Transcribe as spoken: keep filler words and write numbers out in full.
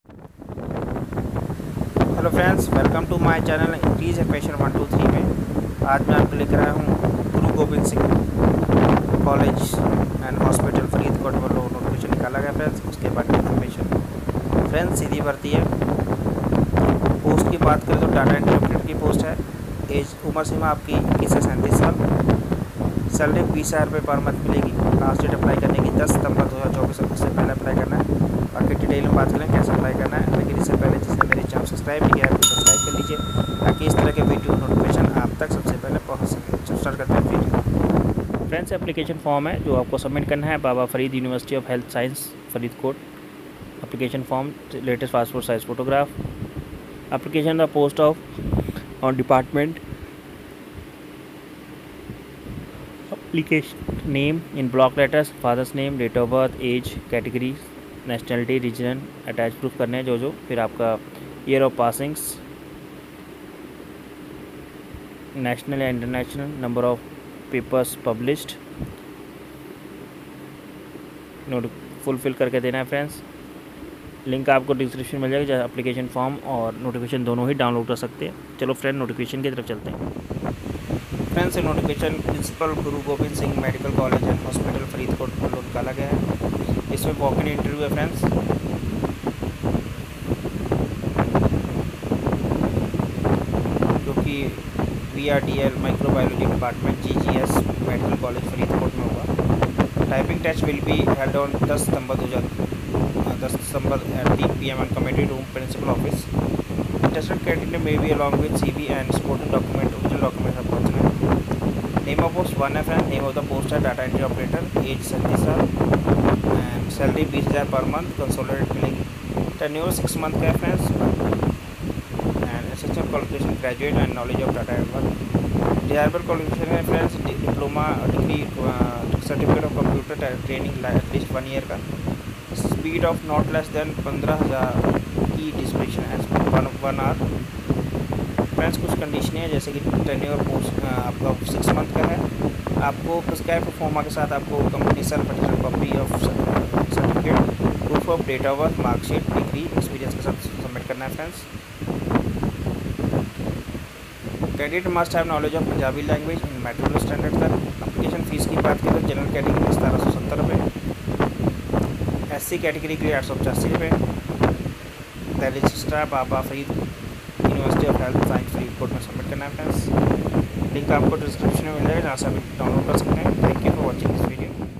Hello friends, welcome to my channel increase equation one two three में। आज मैं आपको लेकर आया हूँ Guru Gobind Singh college and hospital Faridkot वालों नोटिफिकेशन निकाला गया फ्रेंड्स। उसके बाद इन्फॉर्मेशन फ्रेंड्स सीधी भर्ती है। पोस्ट की बात करें तो डाटा एंट्री ऑपरेटर की पोस्ट है। एज उम्र सीमा आपकी इक्कीस से सैंतीस साल। सैलरी बीस हज़ार रुपये पर मंथ मिलेगी। लास्ट डेट अप्लाई करने की दस सितंबर दो हज़ार चौबीस उससे पहले अप्लाई करना है। बाकी डिटेल में बात करें कैसे अप्लाई करना है, लेकिन इससे पहले जिसने मेरे चैनल सब्सक्राइब नहीं किया है तो सब्सक्राइब कर लीजिए ताकि इस तरह के वीडियो नोटिफिकेशन आप तक सबसे पहले पहुंच सके। स्टार्ट करते हैं वीडियो। फ्रेंड्स, एप्लीकेशन फॉर्म है जो आपको सबमिट करना है। Baba Farid university of health science Faridkot. Application form, latest passport size photograph. Application the post of on department, application name in block letters, father's name, date of birth, age, category, nationality, region, attach proof करने हैं जो जो फिर आपका year of passings, national या international, number of papers published, note fulfil करके देना है फ्रेंड्स। लिंक आपको डिस्क्रिप्शन में मिल जाएगा जहाँ एप्लीकेशन फॉर्म और नोटिफिकेशन दोनों ही डाउनलोड कर सकते हैं। चलो फ्रेंड, नोटिफिकेशन की तरफ चलते हैं। Friends, notification principal Guru Gobind Singh medical college and hospital Faridkot को निकाला गया है। इसमें वॉक इन इंटरव्यू है फ्रेंड्स। जो कि V R D L microbiology department G G S medical college Faridkot में होगा। Typing test will be held on दस सितंबर दो हज़ार दस दिसंबर एट तीन P M in committee room principal office. Interested candidate may be along with C V and supporting document, original document सब पहुँचना है। नेम ऑफ पोस्ट वन है friend. Name of the post है डाटा एंट्री ऑपरेटर। एज सैंतीस साल and salary बीस हज़ार पर मंथ कंसोलिडेट मिलेगी। टेन्योर सिक्स मंथ का है friends. And essential qualification graduate and knowledge of data and desirable qualification है friends. Diploma degree, certificate of computer training at least one year का। Speed of not less than पंद्रह हज़ार key description as one one hour. Friends, कुछ condition है जैसे कि tenure post आपका six month का है। आपको प्रिस्क्राइब परफॉर्मा के साथ आपको company self attested copy of certificate, proof of date of birth, marksheet, degree, experience के साथ सबमिट करना है friends. Candidate must have knowledge of Punjabi language in matricular standard का। एप्लीकेशन फीस की बात करें तो जनरल कैटेगरी में सतारह सौ सत्तर रुपये, एस सी कैटेगरी के लिए आठ सौ पचासी रुपये। The registrar Baba Farid university of health science Faridkot में सबमिट करना है फ्रेंड्स। लिंक आपको डिस्क्रिप्शन में मिल जाएगा जहाँ से आप डाउनलोड कर सकते हैं। Thank you for watching this video.